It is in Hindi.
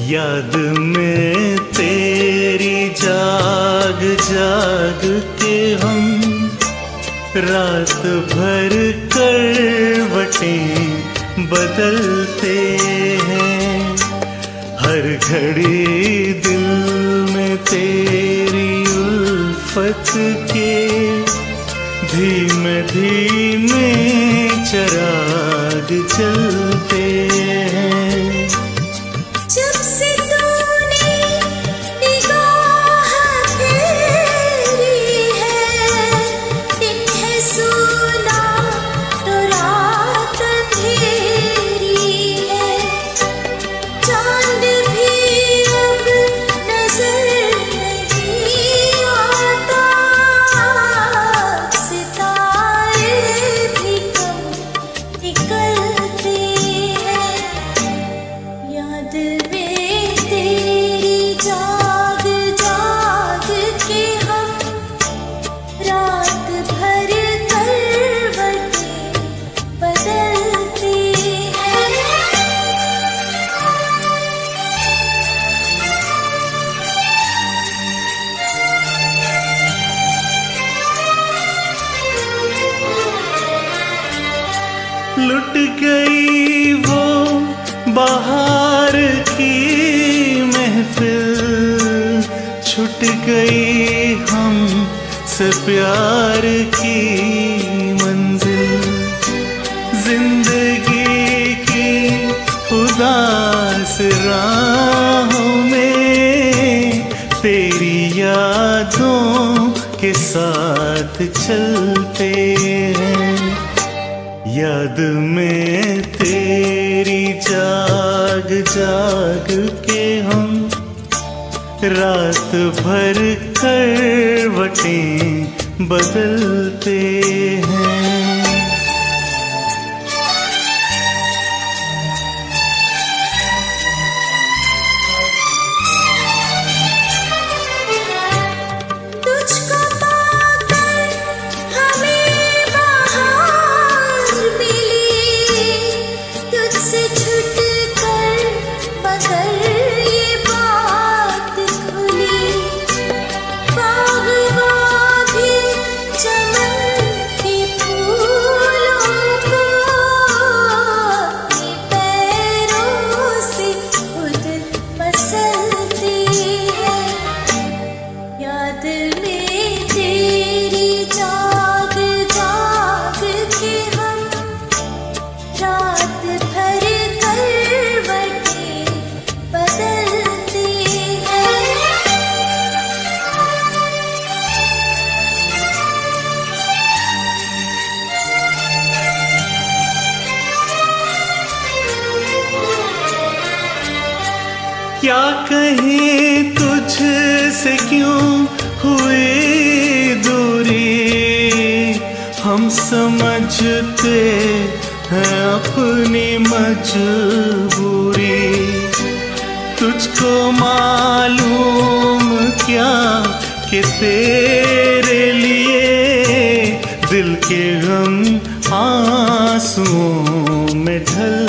याद में तेरी जाग जाग के हम रात भर करवटें बदलते हैं। हर घड़ी दिल में तेरी उल्फत के धीमे धीमे चिराग जलते हैं। जब से तूने निगाह फेरी है, दिन है सूना तो रात अंधेरी है। चांद भी अब नजर नहीं आता, सितारे भी कम निकलते हैं। याद में तेरी जाग जाग के हम रात भर करवटें बदलते हैं। लुट गई वो बाहर की महफिल, छूट गई हम से प्यार की मंजिल। जिंदगी की उदास राहों में तेरी यादों के साथ चलते हैं। याद में तेरी जाग जाग के हम रात भर करवटें बदलते हैं। तुझको पाकर हमें बहार मिली, तुझसे छूटकर मगर ये बात खुली। बागवां भी चमन के फूलों को अपने पैरों से खुद मसलती है। याद में तेरी जाग जाग के हम रात भर करवटें बदलते हैं। क्या कहें तुझसे क्यों हुई दूरी, हम समझते हैं अपनी मजबूरी। तुझको मालूम क्या कि तेरे लिए दिल के गम आंसुओं में ढल